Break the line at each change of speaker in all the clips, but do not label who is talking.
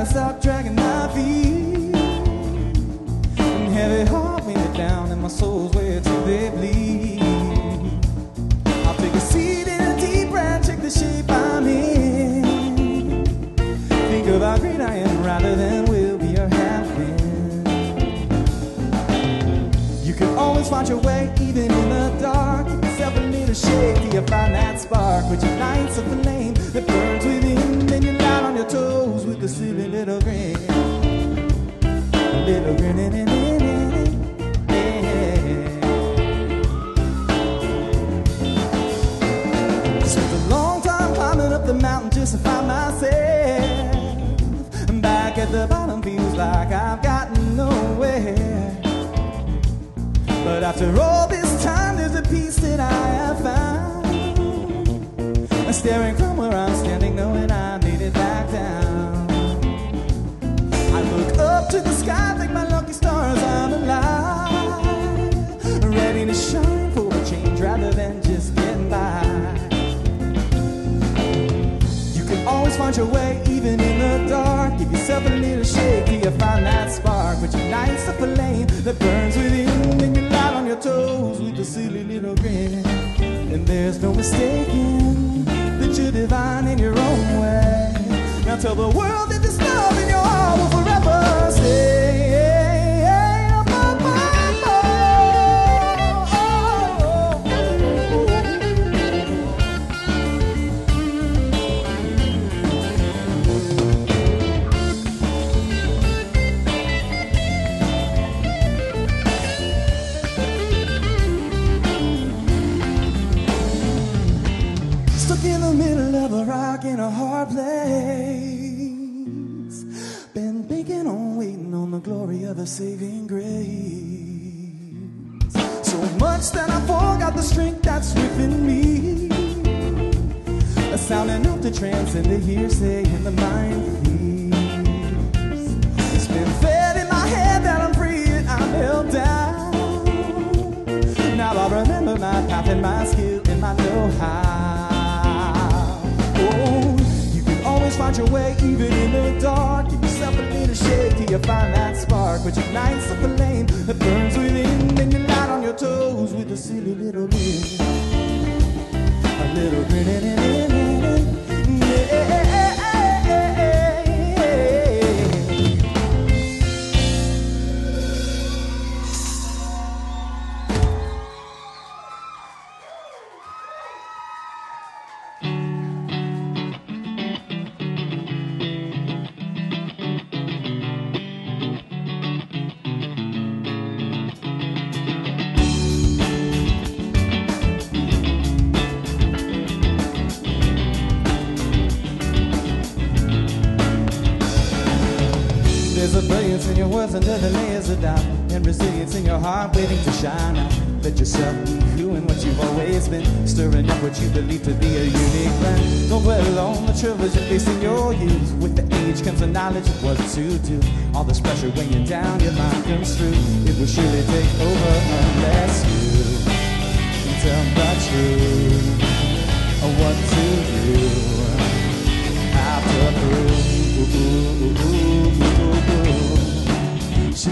gotta stop dragging my feet. And heavy heart weighing me down, and my soul's where till they bleed. I'll take a seat in a deep breath, check the shape I'm in. Think of how great I am rather than will be or have been. You can always find your way even in the dark. Give yourself a little shake till you find that spark, which ignites a flame that burns within. Then you light on your toes with a silly little grin. A little grin in it. Spent a long time climbing up the mountain just to find myself. And back at the bottom feels like I've gotten nowhere. But after all this time, there's a peace that I have found. Staring from where I'm standing, knowing I made it back down. I look up to the sky, thank my lucky stars I'm alive, ready to shine for a change rather than just getting by. You can always find your way even in the dark. Give yourself a little shake till you find that spark, which ignites the flame that burns within. Then you light on your toes with a silly little grin. And there's no mistaking that you're divine in your own way. Now tell the world that this love in your heart will forever stay. In the middle of a rock in a hard place, been thinking on waiting on the glory of a saving grace. So much that I forgot the strength that's within me, a sound enough to transcend the hearsay in the mind please. It's been fed in my head that I'm free and I'm held down. Now I remember my path and my skill and my know-how. You can always find your way even in the dark. Give yourself a little shake till you find that spark, which ignites the flame that burns within. Then you light on your toes with a silly little grin. A little grin in it. There's a brilliance in your words under the layers of doubt, and resilience in your heart waiting to shine out. Let yourself be who and what you've always been, stirring up what you believe to be a unique brand. Don't dwell on the troubles you face in your youth. With the age comes the knowledge of what to do. All this pressure weighing down your mind comes through. It will surely take over unless you tell the truth of what to do. After proof. So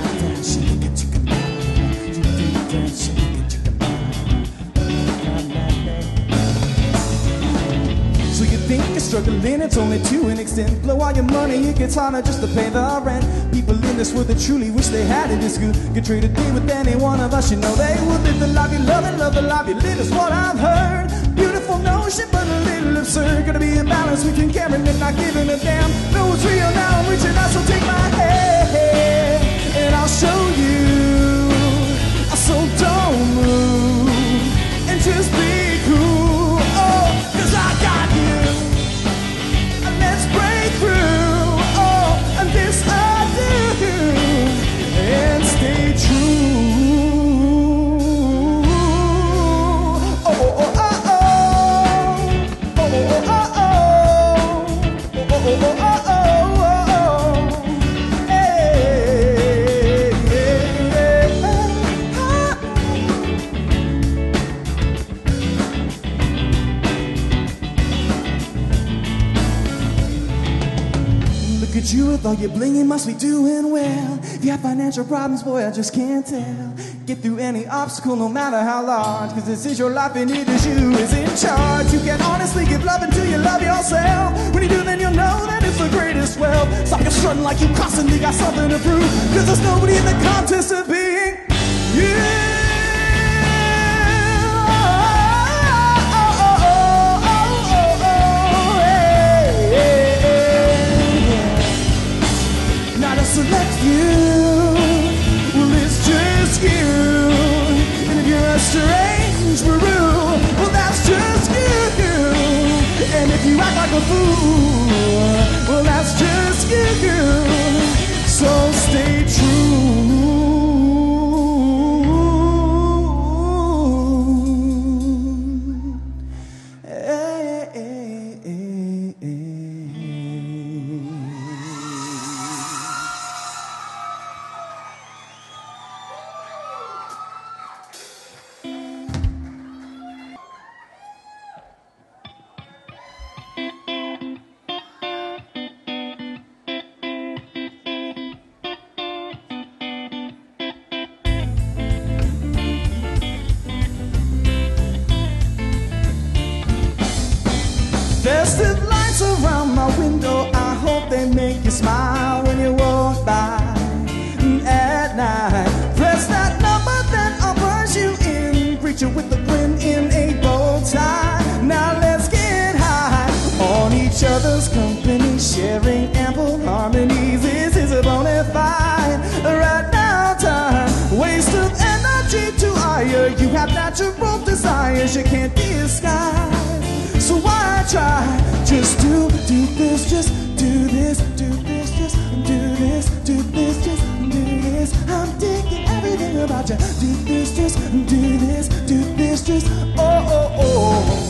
you think you're struggling, it's only to an extent. Blow all your money, it gets harder just to pay the rent. People in this world that truly wish they had it as good could trade a day with any one of us. You know they would live the life you love and love the life you live is what I've heard. Beautiful notion, but a little absurd. Gotta be a balance between caring and not giving a damn. No, it's real now, I'm reaching out, so take my hand and I'll show you. So don't move and just be cool. Oh, 'cause I got you. And let's break through. Oh, and this I do. And stay true. Oh, oh, oh, oh, oh. Oh, oh, oh, oh, oh. Oh, oh, oh, oh, oh. Hey, hey. you with all your bling, you must be doing well. If you have financial problems, boy, I just can't tell. Get through any obstacle, no matter how large, cause this is your life and it is you who is in charge. You can honestly give love until you love yourself. When you do, then you'll know that it's the greatest wealth. Stop your strutting like you constantly got something to prove, cause there's nobody in the contest of being you. Select you, well it's just you. And if you're a strange maroon, well that's just you. And if you act like a fool, well that's just you. So stay true. Festive lights around my window, I hope they make you smile when you walk by at night. Press that number, then I'll buzz you in. Preacher with a grin in a bow tie. Now let's get high on each other's company, sharing ample harmonies. This is a bona fide right now time. Waste of energy to hire. You have natural desires you can't disguise. So why try? Just do this, just do this, do this, just do this, do this, just do this. I'm digging everything about you. Do this, just do this, do this, just oh, oh, oh.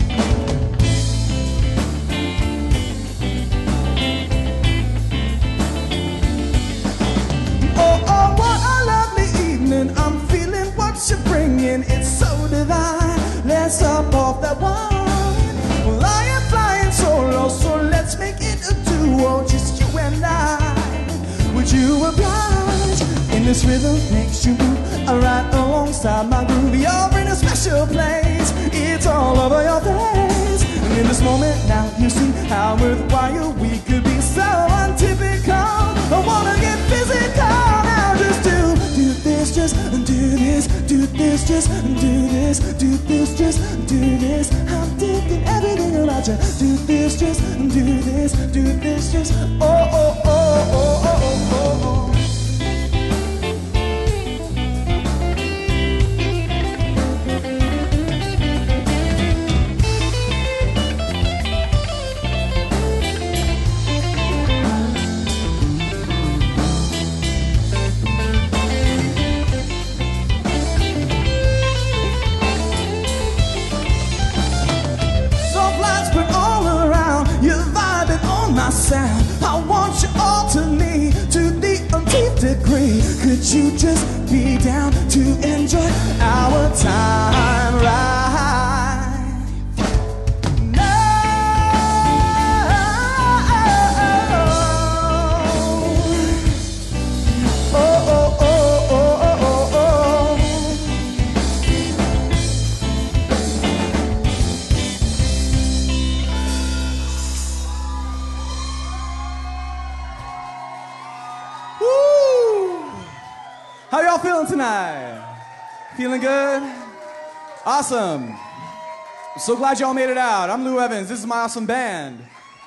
Oh, oh, what a lovely evening. I'm feeling what you're bringing. It's so divine. Let's up off that wine. Well, I am flying solo, so let's make it a duo, just you and I. Would you oblige? In this rhythm makes you move right alongside my groove. You're in a special place, it's all over your face. And in this moment now you see how worthwhile we could be so untypical. I wanna get physical now. Just do this, just do this, do this, just do this, do this, just do this. I'm digging everything about you. Do this, just do this, do this, just oh, oh, oh, oh, oh, oh, oh. Sound. I want you all to me to the nth degree. Could you just be down to enjoy our time right now? Oh, oh, oh, oh, oh, oh, oh. How y'all feeling tonight? Feeling good? Awesome. I'm so glad y'all made it out. I'm Lou Evans. This is my awesome band.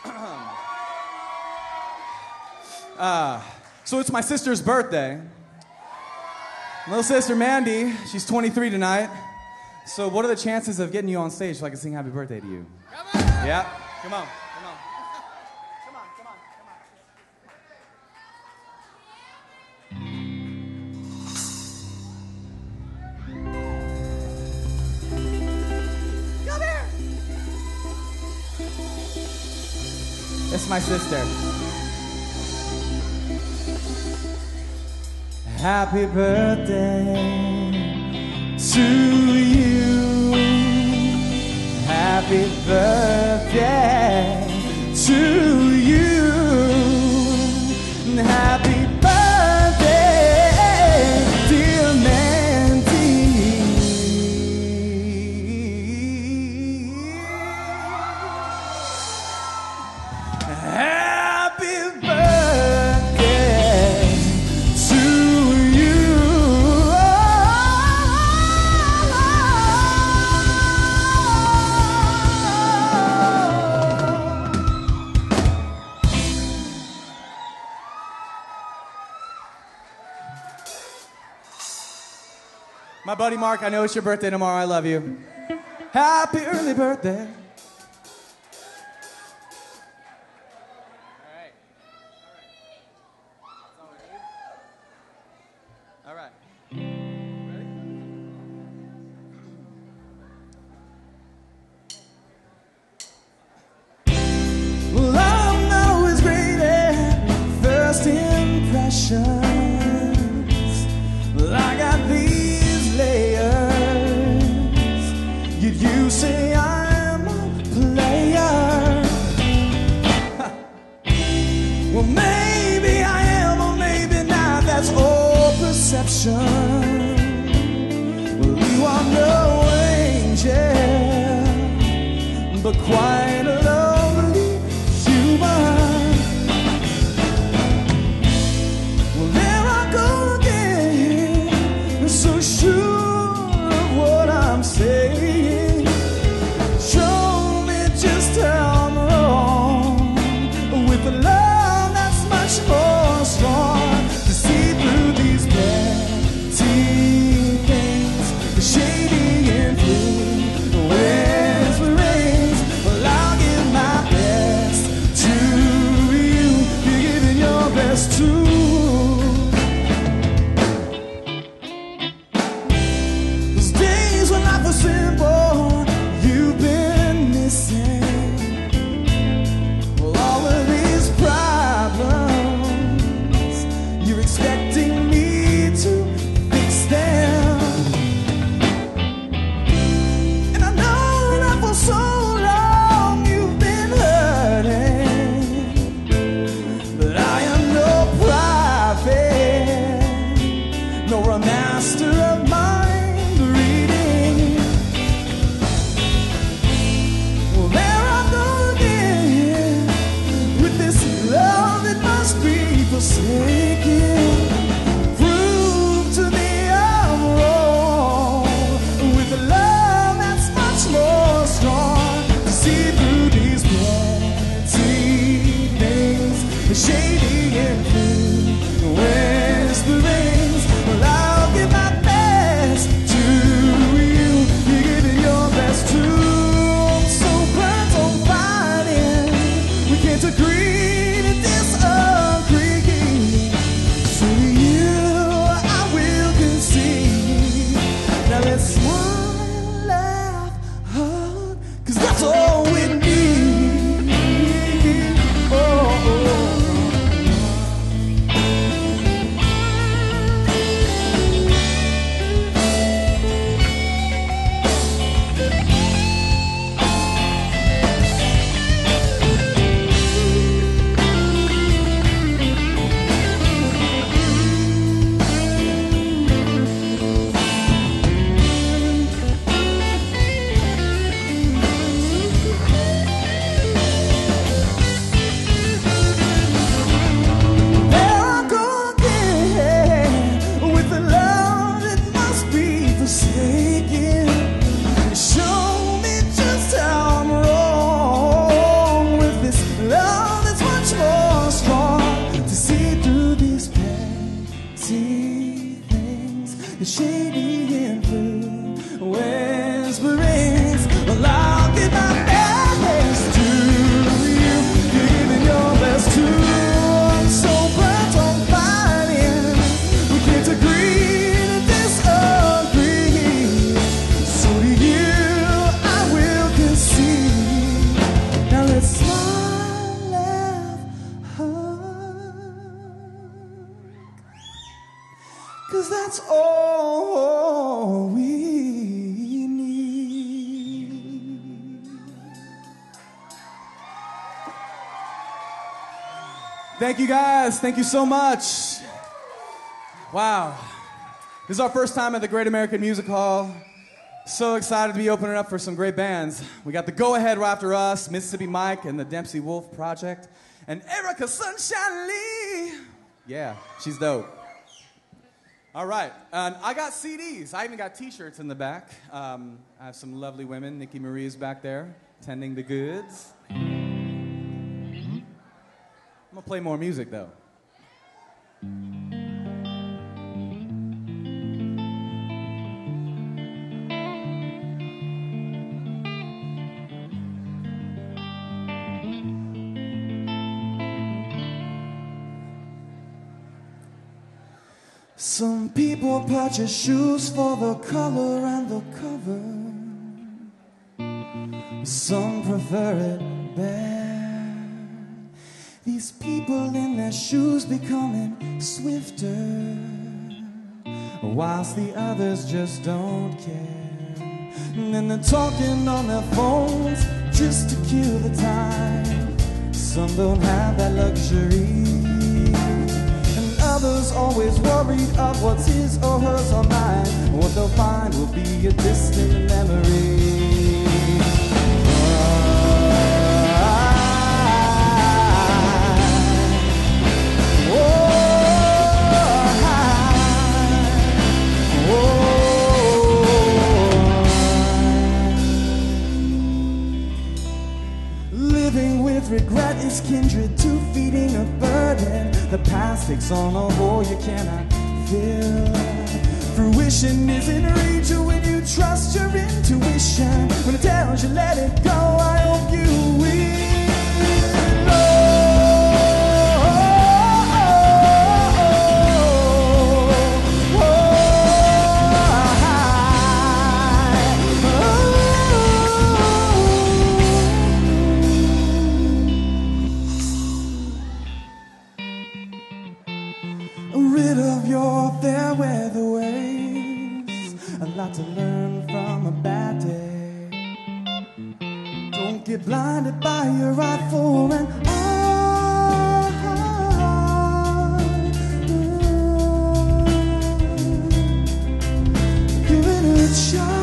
So it's my sister's birthday. My little sister Mandy, she's 23 tonight. So what are the chances of getting you on stage so I can sing happy birthday to you? Come on. Yeah? Come on. Come on. Come on, come on, come on. It's my sister. Happy birthday to you. Happy birthday to you. My buddy Mark, I know it's your birthday tomorrow. I love you. Happy early birthday. All right. Ready? Well, I'm always great at first impressions. Well, I got these layers. You say I'm a player. Well, maybe I am, or maybe not. That's all perception. Well, you are no angel, but quite a lovely human. Well, there I go again, so sure of what I'm saying. Show me just how I'm wrong, with a love that's much more strong, to see through these petty things, the shady and blue, the whisperings. Well, I'll give my best to you. You're giving your best to. Those days when life was simple, you've been missing. Well, all of these problems, you're expecting me to fix them. And I know that for so long you've been hurting, but I am no prophet, nor a master of mind reading. Well, there I go again, with this love that must be forsaken. Prove to me I'm wrong, with a love that's much more strong, to see through these petty things, the shady and blue, the whisperings. Well, I'll give my best to you. You're giving your best to. I'm so burnt on fighting, we can't agree to disagree. So to you I will concede. Now let's smile and laugh hard, 'cause that's all we need. Oh, there I go again, with a love that must be forsaken. Show me just how I'm wrong, with this love that's much more strong, to see through these petty things, the shady and blue whisperings. Well, I'll give my best to you. You're giving your best to. I'm so burnt on fighting, we can't agree to disagree. So to you I will concede. Now let's smile, laugh hard, 'cause that's all we need. Thank you guys. Thank you so much. Wow. This is our first time at the Great American Music Hall. So excited to be opening up for some great bands. We got the Go Ahead right after us, Mississippi Mike and the Dempsey Wolf Project, and Erica Sunshine Lee. Yeah, she's dope. All right, and I got CDs. I even got T-shirts in the back. I have some lovely women. Nikki Marie is back there, tending the goods. I'm gonna play more music though. Some people purchase shoes for the color and the cover. Some prefer it bare. These people in their shoes becoming swifter, whilst the others just don't care. And then they're talking on their phones just to kill the time. Some don't have that luxury, and others always worried of what's his or hers or mine. What they'll find will be a distant memory. Regret is kindred to feeding a burden. The past takes on a hole you cannot fill. Fruition is in reach when you trust your intuition. When it tells you let it go, I hope you will. Rid of your fair weather ways. A lot to learn from a bad day. Don't get blinded by your rightful and give it a shot.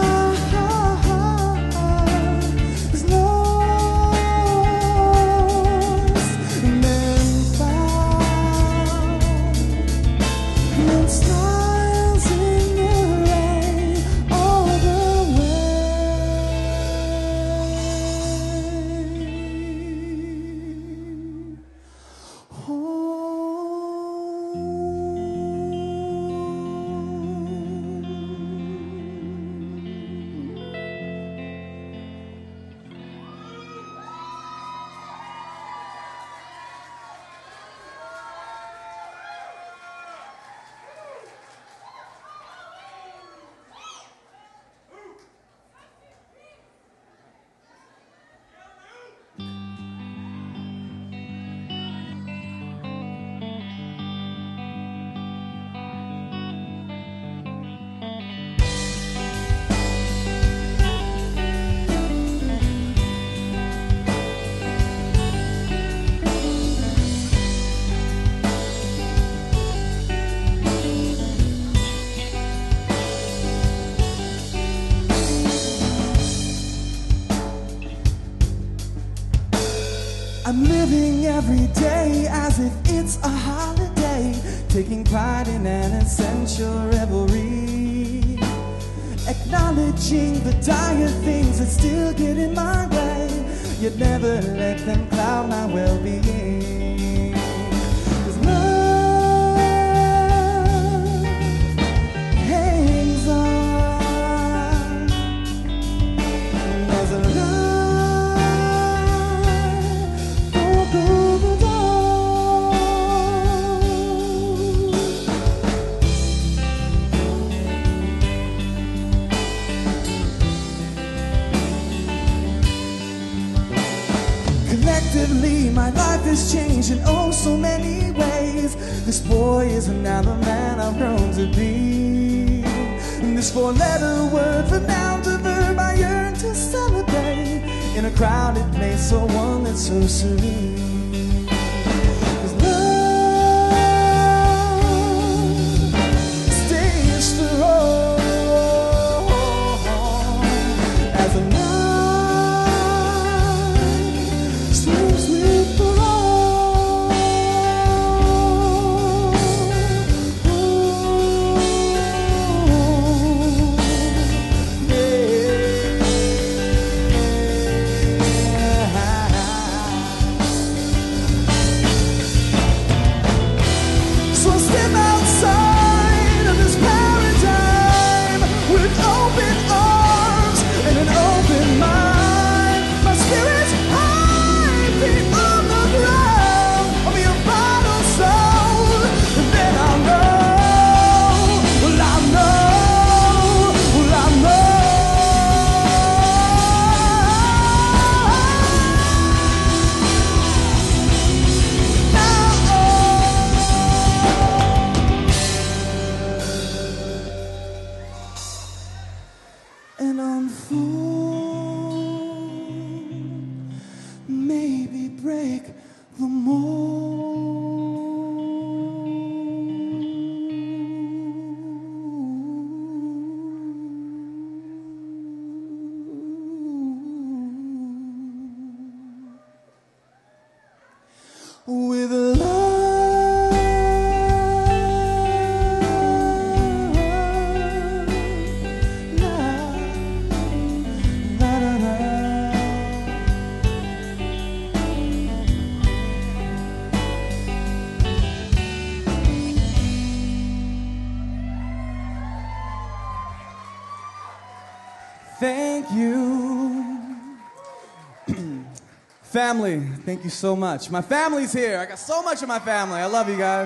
I'm living every day as if it's a holiday, taking pride in an essential revelry, acknowledging the dire things that still get in my way, yet never let them cloud my well-being. 'Cause love hangs on as a love collectively, my life has changed in oh so many ways. This boy is now the man I've grown to be. And this four-letter word from noun to verb I yearn to celebrate in a crowded place, so one that's so serene. 'Cause love stays strong as a and unfold, maybe break the mold. With love, la, la, la, la. Thank you. Family, thank you so much. My family's here. I got so much of my family. I love you guys.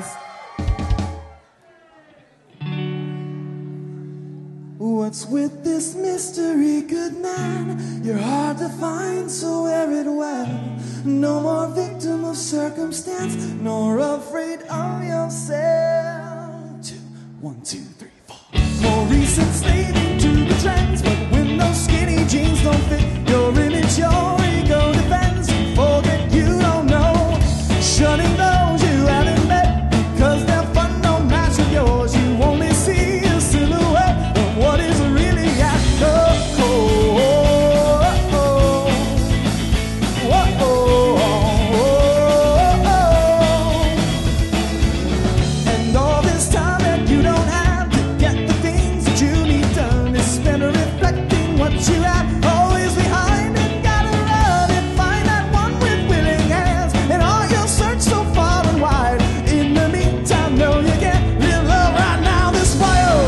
What's with this mystery, good man? You're hard to find, so wear it well. No more victim of circumstance, nor afraid of yourself. 1, 2, 3, 4. More recent slaving to the trends, but when those skinny jeans don't fit your image, your ego defends. Forget you don't know, shunning those you haven't met, because their fun don't match with yours. You only see a silhouette of what is really at. And all this time that you don't have to get the things that you need done is spent reflecting what you have. Always behind and gotta run and find that one with willing hands, and all your search so far and wide. In the meantime, no, you can't live love right now. This fire,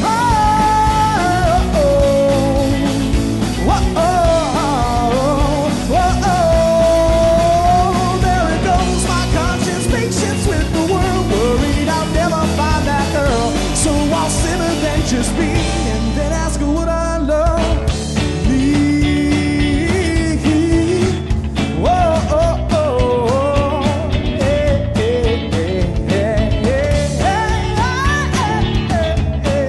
there it goes, my conscience, patience with the world, worried I'll never find that girl. So I'll simmer then just be, and then ask her would I love me. Whoa, oh, oh, hey, hey, hey, hey, hey, hey, hey.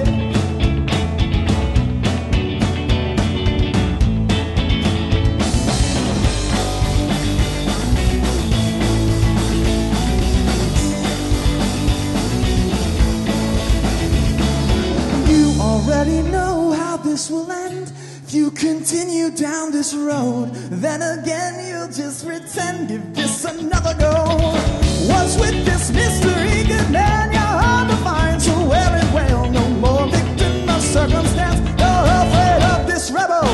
You already know how this will end. If you continue down this road, then again you'll just pretend. Give this another go. What's with this mystery, good man? You're hard to find, so wear it well. No more victim of circumstance, you're afraid of this rebel.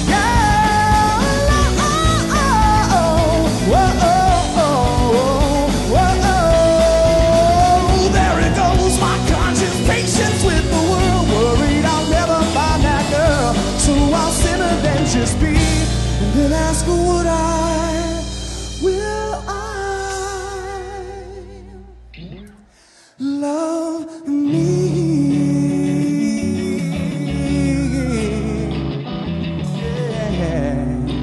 There it goes, my conscience, patience with the world, worried I'll never find that girl. So I'll simmer then just be, and then ask her would will I love me? Yeah.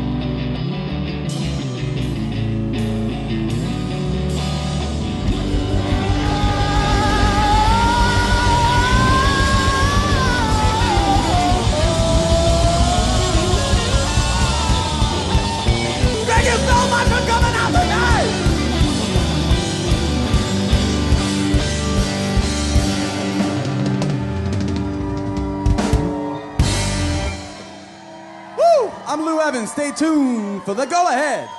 Thank you so much for coming out tonight. Woo! I'm Lou Evans. Stay tuned for the go ahead.